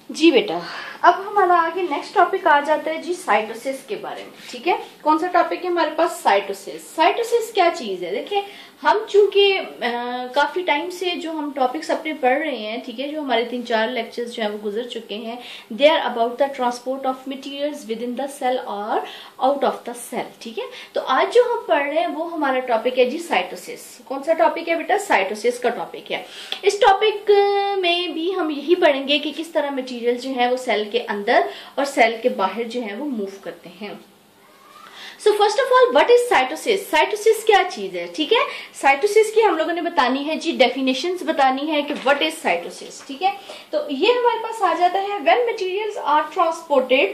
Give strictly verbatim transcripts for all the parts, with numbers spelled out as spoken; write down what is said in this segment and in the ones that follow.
जी बेटा, अब हमारा आगे नेक्स्ट टॉपिक आ जाता है जी साइटोसिस के बारे में। ठीक है, कौन सा टॉपिक है हमारे पास? साइटोसिस। साइटोसिस क्या चीज है? देखिए, हम चूंकि काफी टाइम से जो हम टॉपिक्स अपने पढ़ रहे हैं, ठीक है, जो हमारे तीन चार लेक्चर्स जो है वो गुजर चुके हैं, they are about the transport of materials within the cell और आउट ऑफ द सेल। ठीक है, तो आज जो हम पढ़ रहे हैं वो हमारा टॉपिक है जी साइटोसिस। कौन सा टॉपिक है बेटा? साइटोसिस का टॉपिक है। इस टॉपिक में भी हम यही पढ़ेंगे कि किस तरह मटेरियल जो है वो सेल के अंदर और सेल के बाहर जो है वो मूव करते हैं। So first of all, what is cytosis? Cytosis क्या चीज है? ठीक है, साइटोसिस की हम लोगों ने बतानी है जी डेफिनेशंस बतानी है कि व्हाट इज साइटोसिस। ठीक है, तो ये हमारे पास आ जाता है व्हेन मटेरियल्स आर ट्रांसपोर्टेड।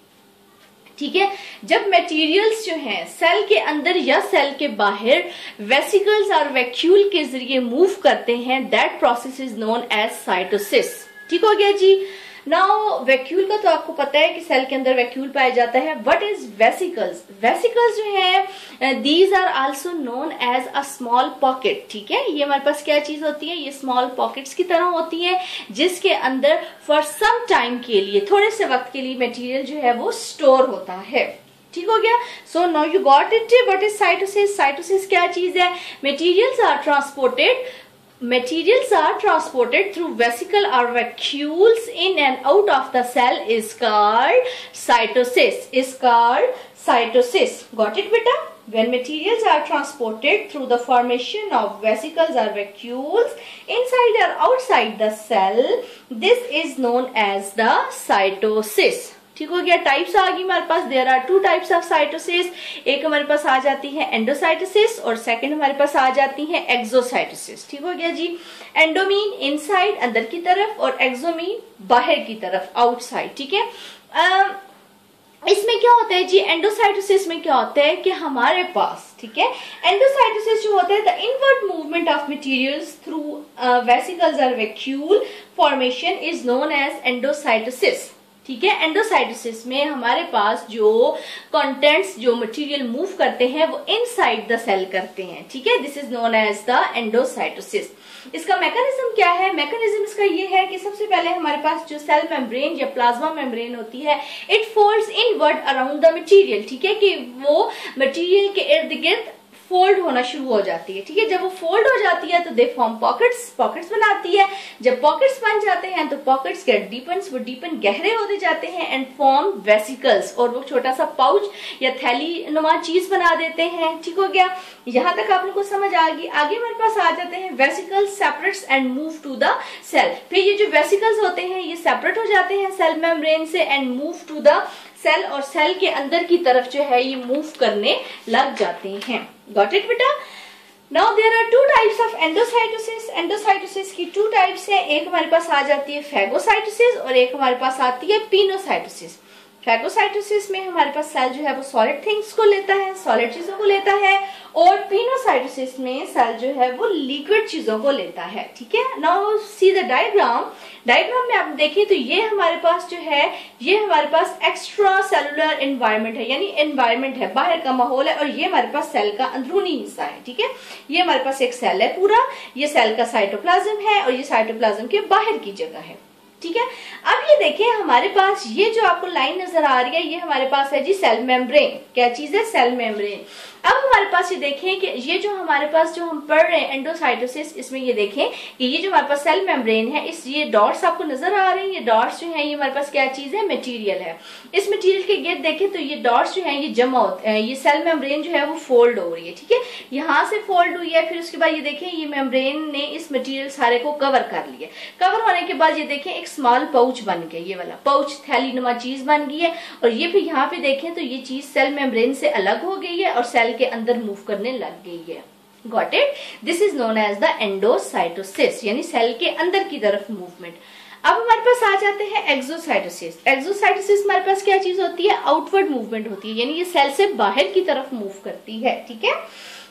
ठीक है, जब मटेरियल्स जो हैं सेल के अंदर या सेल के बाहर वेसिकल्स और वैक्यूल के जरिए मूव करते हैं, that process is known as cytosis. ठीक हो गया जी। नाउ वैक्यूल का तो आपको पता है कि सेल के अंदर वैक्यूल पाया जाता है। What is vesicles? वेसिकल्स जो है these are also known as a small pocket. ठीक है, ये हमारे पास क्या चीज होती है? ये स्मॉल पॉकेट्स की तरह होती है जिसके अंदर फॉर सम टाइम के लिए, थोड़े से वक्त के लिए मटेरियल जो है वो स्टोर होता है। ठीक हो गया। So now you got it. What is cytosis? Cytosis क्या चीज है? Materials are transported Materials are transported through vesicle or vacuoles in and out of the cell is called cytosis. Is called cytosis. Got it, beta? When materials are transported through the formation of vesicles or vacuoles inside or outside the cell, this is known as the cytosis. ठीक हो गया। Types आ गई हमारे पास। There are two types of cytosis. एक हमारे पास आ जाती है एंडोसाइटोसिस और सेकंड हमारे पास आ जाती है एक्सोसाइटोसिस। ठीक हो गया जी। एंडोमीन इनसाइड अंदर की तरफ और एक्सोमीन बाहर की तरफ आउटसाइड। ठीक है, आ, इसमें क्या होता है जी? एंडोसाइटोसिस में क्या होता है कि हमारे पास, ठीक है, एंडोसाइटोसिस जो होता है the invert movement of materials through vesicles और vacuole formation is known as endocytosis. ठीक है, एंडोसाइटोसिस में हमारे पास जो कंटेंट्स, जो मटेरियल मूव करते हैं वो इनसाइड द सेल करते हैं। ठीक है, this is known as the endocytosis. इसका मैकेनिज्म क्या है? मैकेनिज्म इसका ये है कि सबसे पहले हमारे पास जो सेल मेम्ब्रेन या प्लाज्मा मेम्ब्रेन होती है, it folds inward around the material. ठीक है, कि वो मटेरियल के इर्द गिर्द फोल्ड होना शुरू हो जाती है। ठीक है, जब वो फोल्ड हो जाती है तो दे फॉर्म पॉकेट्स, पॉकेट्स बनाती है। जब पॉकेट्स बन जाते हैं तो पॉकेट्स गेट डीपन्स, वो डीपन गहरे होते जाते हैं एंड फॉर्म वेसिकल्स, और वो छोटा सा पाउच या थैली नुमा चीज बना देते हैं। ठीक हो गया, यहां तक आप लोगों को समझ आ गई। आगे हमारे पास आ जाते हैं vesicles separates and move to the cell. फिर ये जो वेसिकल्स होते हैं ये सेपरेट हो जाते हैं सेल मेम्ब्रेन से and move to the cell, और सेल के अंदर की तरफ जो है ये मूव करने लग जाते हैं। गॉट इट बेटा? Now there are two types of endocytosis. Endocytosis की टू टाइप्स है। एक हमारे पास आ जाती है फैगोसाइटोसिस और एक हमारे पास आती है पिनोसाइटोसिस। फैगोसाइटोसिस में हमारे पास सेल जो है वो सॉलिड थिंग्स को लेता है, सॉलिड चीजों को लेता है, और पिनोसाइटोसिस में सेल जो है वो लिक्विड चीजों को लेता है। ठीक है, now see the diagram. Diagram में आप देखें तो ये हमारे पास जो है, ये हमारे पास एक्स्ट्रा सेलुलर एनवायरनमेंट है, यानी एनवायरनमेंट है, बाहर का माहौल है, और ये हमारे पास सेल का अंदरूनी हिस्सा है। ठीक है, ये हमारे पास एक सेल है पूरा, ये सेल का साइटोप्लाज्म है और ये साइटोप्लाज्म के बाहर की जगह है। ठीक है, अब ये देखिए हमारे पास ये जो आपको लाइन नजर आ रही है, ये हमारे पास है जी सेल मेम्ब्रेन। क्या चीज है? Cell membrane. अब हमारे पास ये देखें कि ये जो हमारे पास जो हम पढ़ रहे हैं एंडोसाइटोसिस, इसमें ये देखें कि ये जो हमारे पास सेल मेम्ब्रेन है, इस ये डॉट्स आपको नजर आ रहे हैं, ये डॉट्स जो है ये हमारे पास क्या चीज है? मटेरियल है। इस मटेरियल के गिर्द देखें तो ये डॉट्स जो है ये जमा होते हैं, ये सेल मेम्ब्रेन जो है वो फोल्ड हो रही है। ठीक है, यहाँ से फोल्ड हुई है, फिर उसके बाद ये देखें ये मेम्ब्रेन ने इस मटेरियल सारे को कवर कर लिया। कवर होने के बाद ये देखें एक स्मॉल पाउच बन गया, ये वाला पाउच थैली नुमा चीज बन गई है, और ये फिर यहाँ पे देखें तो ये चीज सेल मेम्ब्रेन से अलग हो गई है और सेल के अंदर मूव करने लग गई है। Got it? This is known as the endocytosis, यानी सेल के अंदर की तरफ मूवमेंट। अब हमारे पास आ जाते हैं एक्सोसाइटोसिस। एक्सोसाइटोसिस हमारे पास क्या चीज होती है? आउटवर्ड मूवमेंट होती है, यानी ये सेल से बाहर की तरफ मूव करती है। ठीक है,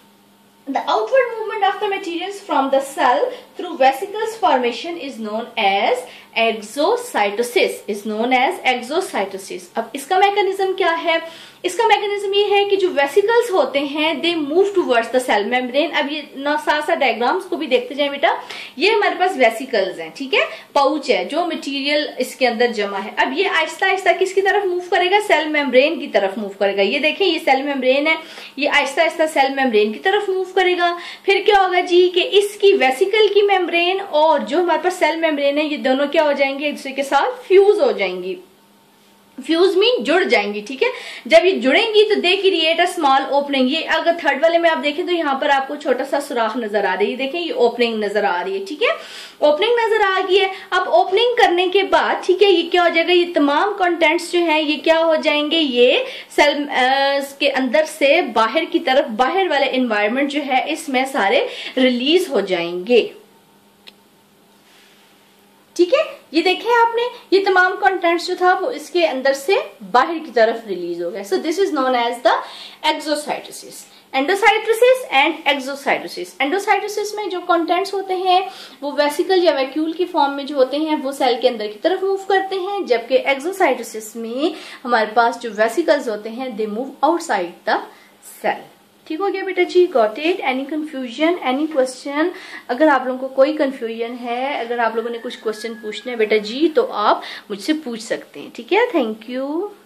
the outward movement of the materials from the cell through vesicles formation is known as exocytosis is known as exocytosis. अब इसका मैकेनिज्म क्या है? इसका मैकेनिज्म ये है कि जो वेसिकल्स होते हैं they move towards the cell membrane. अब ये साथ साथ डायग्राम्स को भी देखते जाए बेटा। ये हमारे पास वेसिकल्स हैं, ठीक है, पाउच है जो मटेरियल इसके अंदर जमा है। अब ये आहिस्ता आहिस्ता किसकी तरफ मूव करेगा? सेल मेम्ब्रेन की तरफ मूव करेगा। ये देखें, ये सेल मेम्ब्रेन है, ये आहिस्ता आहिस्ता सेल मेम्ब्रेन की तरफ मूव करेगा। फिर क्या होगा जी कि इसकी वेसिकल की मेम्ब्रेन और जो हमारे पास सेल मेम्ब्रेन है, ये दोनों क्या हो जाएंगे? एक दूसरे के साथ फ्यूज हो जाएंगी। फ्यूज मीन जुड़ जाएंगी, ठीक है। जब ये जुड़ेंगी तो they create a small opening. ये अगर थर्ड वाले में आप देखें तो यहाँ पर आपको छोटा सा सुराख नजर आ रही है, देखें ये ओपनिंग नजर आ रही है, ठीक है, ओपनिंग नजर आ गई है। अब ओपनिंग करने के बाद, ठीक है, ये क्या हो जाएगा? ये तमाम कंटेंट्स जो हैं ये क्या हो जाएंगे? ये सेल के अंदर से बाहर की तरफ, बाहर वाले एनवायरनमेंट जो है इसमें सारे रिलीज हो जाएंगे, ठीक है। ये देखे आपने, ये तमाम कंटेंट्स जो था वो इसके अंदर से बाहर की तरफ रिलीज हो गया। So this is known as the exocytosis. Endocytosis and exocytosis. Endocytosis में जो कंटेंट्स होते हैं वो वेसिकल या वैक्यूल की फॉर्म में जो होते हैं वो सेल के अंदर की तरफ मूव करते हैं, जबकि एक्सोसाइटोसिस में हमारे पास जो वेसिकल्स होते हैं they move outside the cell. ठीक हो गया बेटा जी? Got it? Any confusion, any question? अगर आप लोगों को कोई कंफ्यूजन है, अगर आप लोगों ने कुछ क्वेश्चन पूछने हैं बेटा जी, तो आप मुझसे पूछ सकते हैं, ठीक है। Thank you.